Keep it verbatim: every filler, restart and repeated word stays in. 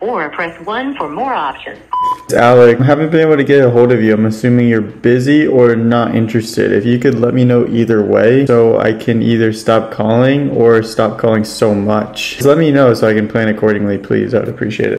or press one for more options. Alec, I haven't been able to get a hold of you. I'm assuming you're busy or not interested. If you could let me know either way so I can either stop calling or stop calling so much. Just let me know so I can plan accordingly, please. I would appreciate it.